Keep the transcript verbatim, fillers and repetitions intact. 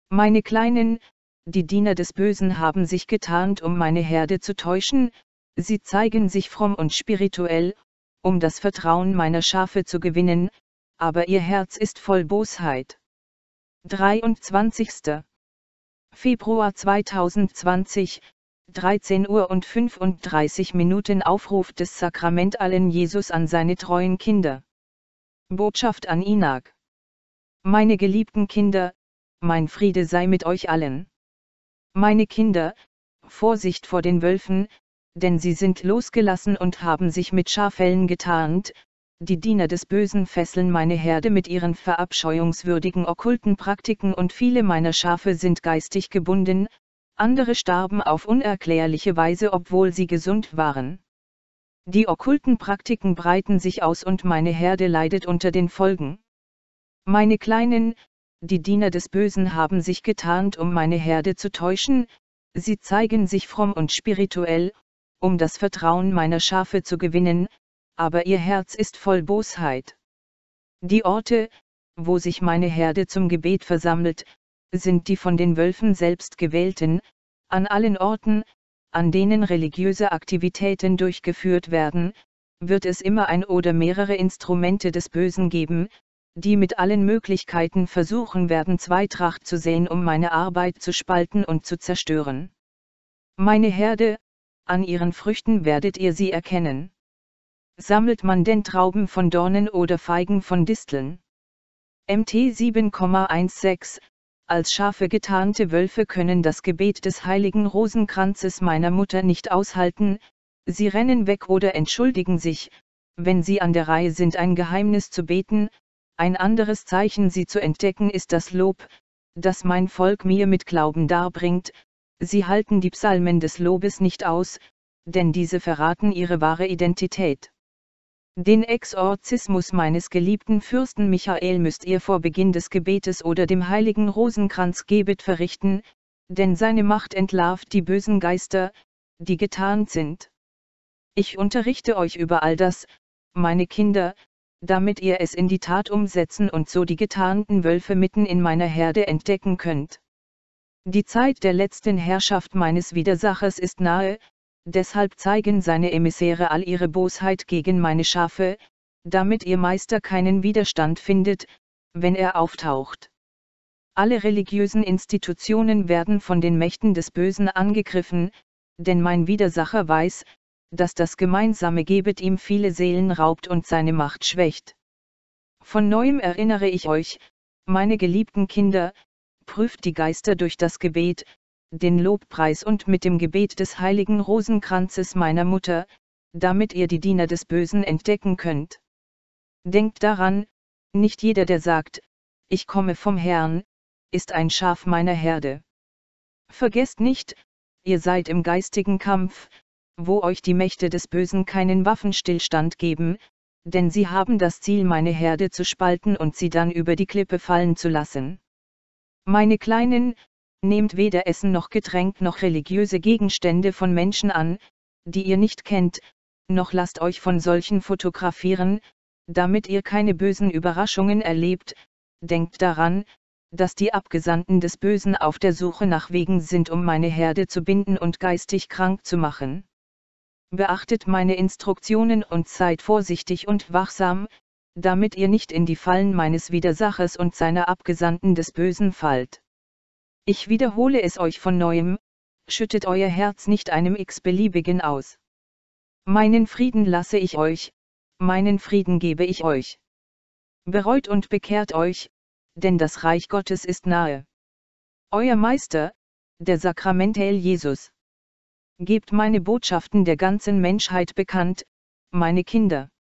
Meine Kleinen, die Diener des Bösen haben sich getarnt, um meine Herde zu täuschen, sie zeigen sich fromm und spirituell, um das Vertrauen meiner Schafe zu gewinnen, aber ihr Herz ist voll Bosheit. dreiundzwanzigster Februar zweitausendzwanzig, dreizehn Uhr und fünfunddreißig Minuten. Aufruf des Sakrament allen Jesus an seine treuen Kinder. Botschaft an Inak. Meine geliebten Kinder, mein Friede sei mit euch allen. Meine Kinder, Vorsicht vor den Wölfen, denn sie sind losgelassen und haben sich mit Schafellen getarnt. Die Diener des Bösen fesseln meine Herde mit ihren verabscheuungswürdigen okkulten Praktiken und viele meiner Schafe sind geistig gebunden, andere starben auf unerklärliche Weise, obwohl sie gesund waren. Die okkulten Praktiken breiten sich aus und meine Herde leidet unter den Folgen. Meine Kleinen, die Diener des Bösen haben sich getarnt, um meine Herde zu täuschen, sie zeigen sich fromm und spirituell, um das Vertrauen meiner Schafe zu gewinnen, aber ihr Herz ist voll Bosheit. Die Orte, wo sich meine Herde zum Gebet versammelt, sind die von den Wölfen selbst gewählten. An allen Orten, an denen religiöse Aktivitäten durchgeführt werden, wird es immer ein oder mehrere Instrumente des Bösen geben, die mit allen Möglichkeiten versuchen werden, Zweitracht zu säen, um meine Arbeit zu spalten und zu zerstören. Meine Herde, an ihren Früchten werdet ihr sie erkennen. Sammelt man denn Trauben von Dornen oder Feigen von Disteln? M T sieben Komma sechzehn Als Schafe getarnte Wölfe können das Gebet des heiligen Rosenkranzes meiner Mutter nicht aushalten, sie rennen weg oder entschuldigen sich, wenn sie an der Reihe sind, ein Geheimnis zu beten. Ein anderes Zeichen, sie zu entdecken, ist das Lob, das mein Volk mir mit Glauben darbringt. Sie halten die Psalmen des Lobes nicht aus, denn diese verraten ihre wahre Identität. Den Exorzismus meines geliebten Fürsten Michael müsst ihr vor Beginn des Gebetes oder dem heiligen Rosenkranzgebet verrichten, denn seine Macht entlarvt die bösen Geister, die getarnt sind. Ich unterrichte euch über all das, meine Kinder, damit ihr es in die Tat umsetzen und so die getarnten Wölfe mitten in meiner Herde entdecken könnt. Die Zeit der letzten Herrschaft meines Widersachers ist nahe, deshalb zeigen seine Emissäre all ihre Bosheit gegen meine Schafe, damit ihr Meister keinen Widerstand findet, wenn er auftaucht. Alle religiösen Institutionen werden von den Mächten des Bösen angegriffen, denn mein Widersacher weiß, dass das gemeinsame Gebet ihm viele Seelen raubt und seine Macht schwächt. Von neuem erinnere ich euch, meine geliebten Kinder, prüft die Geister durch das Gebet, den Lobpreis und mit dem Gebet des heiligen Rosenkranzes meiner Mutter, damit ihr die Diener des Bösen entdecken könnt. Denkt daran, nicht jeder, der sagt, ich komme vom Herrn, ist ein Schaf meiner Herde. Vergesst nicht, ihr seid im geistigen Kampf, wo euch die Mächte des Bösen keinen Waffenstillstand geben, denn sie haben das Ziel, meine Herde zu spalten und sie dann über die Klippe fallen zu lassen. Meine Kleinen, nehmt weder Essen noch Getränk noch religiöse Gegenstände von Menschen an, die ihr nicht kennt, noch lasst euch von solchen fotografieren, damit ihr keine bösen Überraschungen erlebt. Denkt daran, dass die Abgesandten des Bösen auf der Suche nach Wegen sind, um meine Herde zu binden und geistig krank zu machen. Beachtet meine Instruktionen und seid vorsichtig und wachsam, damit ihr nicht in die Fallen meines Widersachers und seiner Abgesandten des Bösen fallt. Ich wiederhole es euch von neuem, schüttet euer Herz nicht einem x-beliebigen aus. Meinen Frieden lasse ich euch, meinen Frieden gebe ich euch. Bereut und bekehrt euch, denn das Reich Gottes ist nahe. Euer Meister, der Sakramentel Jesus. Gebt meine Botschaften der ganzen Menschheit bekannt, meine Kinder.